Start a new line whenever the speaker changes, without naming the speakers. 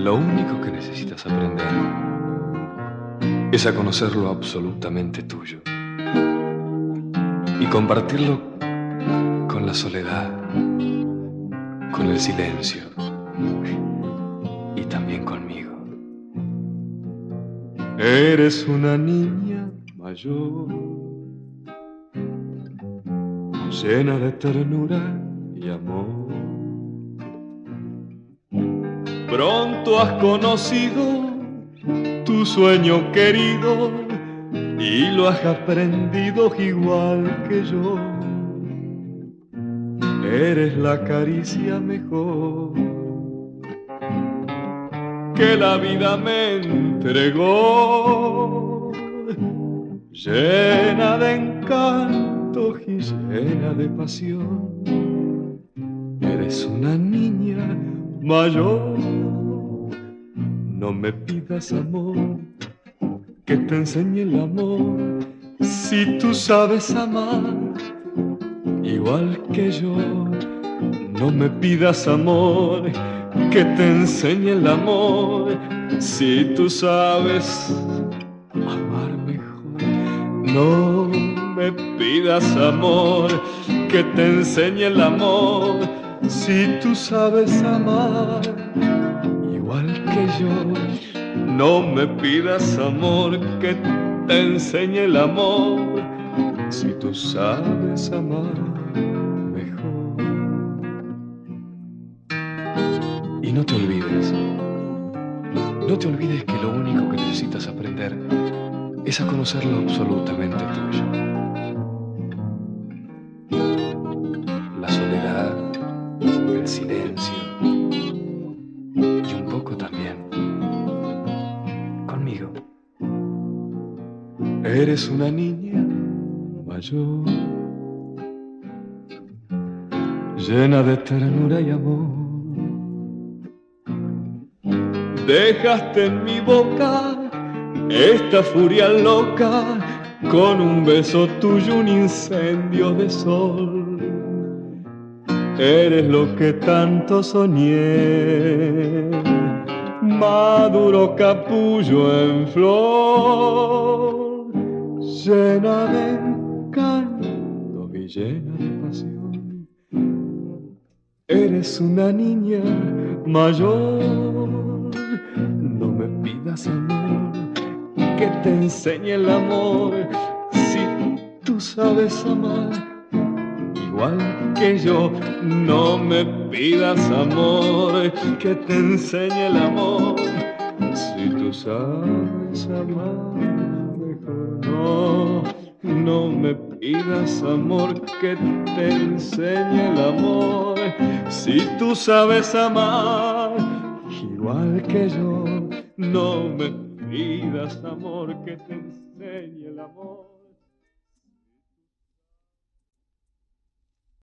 Lo único que necesitas aprender es a conocer lo absolutamente tuyo y compartirlo con la soledad, con el silencio y también conmigo. Eres una niña mayor, llena de ternura y amor. Pronto has conocido tu sueño querido y lo has aprendido igual que yo. Eres la caricia mejor que la vida me entregó, llena de encanto y llena de pasión. Eres una niña mayor. No me pidas amor, que te enseñe el amor, si tú sabes amar igual que yo. No me pidas amor, que te enseñe el amor, si tú sabes amar mejor. No me pidas amor, que te enseñe el amor, si tú sabes amar igual que yo. No me pidas amor, que te enseñe el amor, si tú sabes amar mejor. Y no te olvides que lo único que necesitas aprender es a conocer lo absolutamente tuyo. La soledad, el silencio y un poco también conmigo. Eres una niña mayor, llena de ternura y amor. Dejaste en mi boca esta furia loca, con un beso tuyo un incendio de sol. Eres lo que tanto soñé, maduro capullo en flor, llena de encanto y llena de pasión. Eres una niña mayor. No me pidas amor, que te enseñe el amor, si tú sabes amar igual que yo. No me pidas amor, que te enseñe el amor, si tú sabes amar mejor. No me pidas amor, que te enseñe el amor, si tú sabes amar igual que yo. No me pidas amor, que te enseñe el amor.